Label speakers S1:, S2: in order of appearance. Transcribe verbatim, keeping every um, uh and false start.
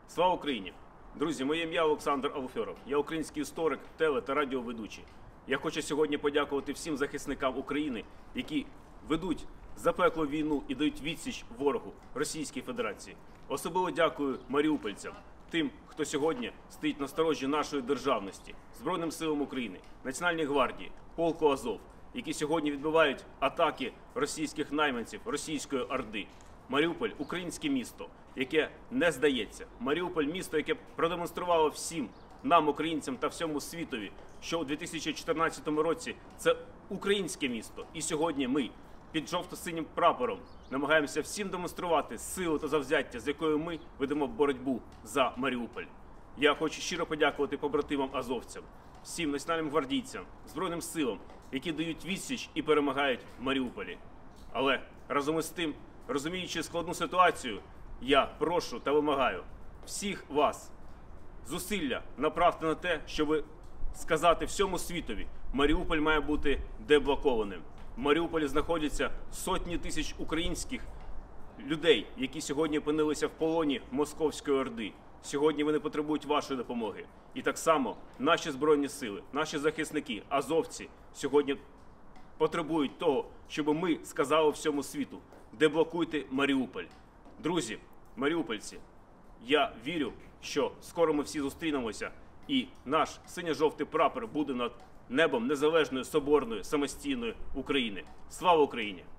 S1: Слава Україні! Друзі, моє ім'я Олександр Алфьоров. Я український історик, теле- та радіоведучий. Я хочу сьогодні подякувати всім захисникам України, які ведуть запеклу війну і дають відсіч ворогу Російській Федерації. Особливо дякую маріупольцям, тим, хто сьогодні стоїть на сторожі нашої державності, Збройним силам України, Національній гвардії, полку Азов, які сьогодні відбивають атаки російських найманців, російської орди. Маріуполь – українське місто, яке не здається. Маріуполь – місто, яке продемонструвало всім нам, українцям та всьому світові, що у дві тисячі чотирнадцятому році це українське місто. І сьогодні ми під жовто-синім прапором намагаємося всім демонструвати силу та завзяття, з якою ми ведемо боротьбу за Маріуполь. Я хочу щиро подякувати побратимам-азовцям, всім національним гвардійцям, Збройним силам, які дають відсіч і перемагають в Маріуполі. Але разом із тим, розуміючи складну ситуацію, я прошу та вимагаю всіх вас зусилля направте на те, щоб сказати всьому світові: Маріуполь має бути деблокованим. В Маріуполі знаходяться сотні тисяч українських людей, які сьогодні опинилися в полоні Московської орди. Сьогодні вони потребують вашої допомоги. І так само наші Збройні сили, наші захисники, азовці сьогодні потребують того, щоб ми сказали всьому світу: деблокуйте Маріуполь. Друзі, маріупольці, я вірю, що скоро ми всі зустрінемося і наш синьо-жовтий прапор буде над небом незалежної, соборної, самостійної України. Слава Україні!